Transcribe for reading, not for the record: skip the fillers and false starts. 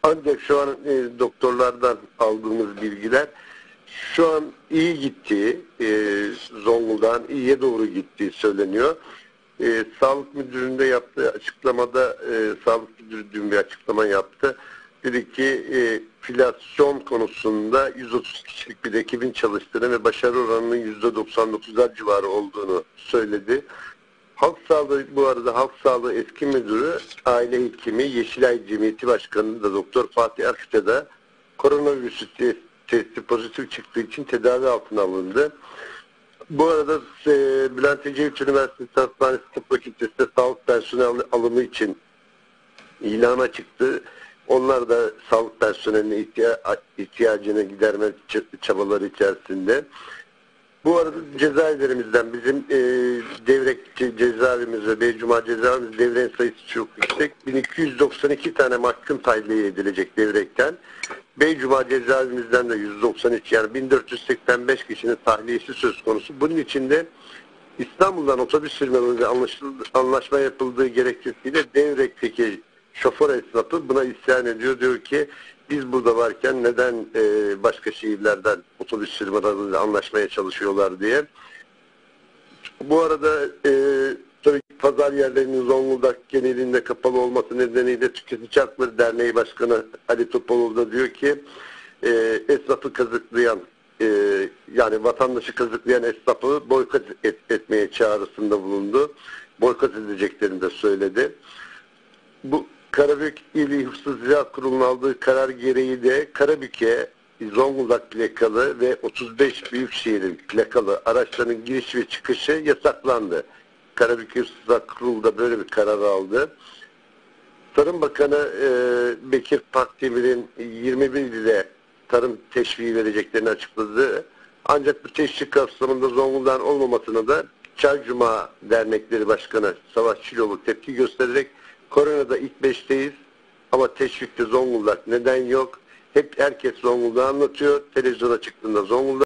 Ancak şu an doktorlardan aldığımız bilgiler şu an iyi gittiği, Zonguldak'ın iyiye doğru gittiği söyleniyor. Sağlık Müdürü'nde yaptığı açıklamada Sağlık Müdürü dün bir açıklama yaptı. Dedi ki filyasyon konusunda 130 kişilik bir ekibin çalıştığını ve başarı oranının %99'lar civarı olduğunu söyledi. Halk Sağlığı, bu arada Halk Sağlığı Eski Müdürü, Aile Hekimi, Yeşilay Cemiyeti Başkanı da Doktor Fatih Akça da koronavirüs testi pozitif çıktığı için tedavi altına alındı. Bu arada Bülent Ecevit Üniversitesi Hastanesi Tıp Fakültesi'nde sağlık personeli alımı için ilana çıktı. Onlar da sağlık personeline ihtiyacını giderme çabaları içerisinde. Bu arada cezaevlerimizden bizim Devrek cezaevimiz ve Beycuma cezaevimiz devrenin sayısı çok yüksek. 1292 tane mahkum tahliye edilecek Devrek'ten. Beycuma cezaevimizden de 193, yani 1485 kişinin tahliyesi söz konusu. Bunun içinde İstanbul'dan otobüs firmalarıyla anlaşma yapıldığı gerekçesiyle Devrek'teki şoför esnafı buna isyan ediyor. Diyor ki biz burada varken neden başka şehirlerden otobüs firmalarıyla anlaşmaya çalışıyorlar diye. Bu arada tabii ki pazar yerlerinin Zonguldak genelinde kapalı olması nedeniyle Tüketici Hakları Derneği Başkanı Ali Topaloğlu da diyor ki esnafı kazıklayan, yani vatandaşı kazıklayan esnafı boykot etmeye çağrısında bulundu. Boykot edeceklerini de söyledi. Bu Karabük İl Hıfzı Ziraat Kurulu'nun aldığı karar gereği de Karabük'e Zonguldak plakalı ve 35 büyükşehirin plakalı araçların giriş ve çıkışı yasaklandı. Karabük Hıfzı Ziraat Kurulu da böyle bir karar aldı. Tarım Bakanı Bekir Pakdemir'in 21 ile tarım teşviği vereceklerini açıkladı. Ancak bu teşvik kapsamında Zonguldak'ın olmamasına da Çaycuma Dernekleri Başkanı Savaş Çiloğlu tepki göstererek koronada ilk 5'teyiz ama teşvikte Zonguldak neden yok? Hep herkes Zonguldak'ı anlatıyor. Televizyona çıktığında Zonguldak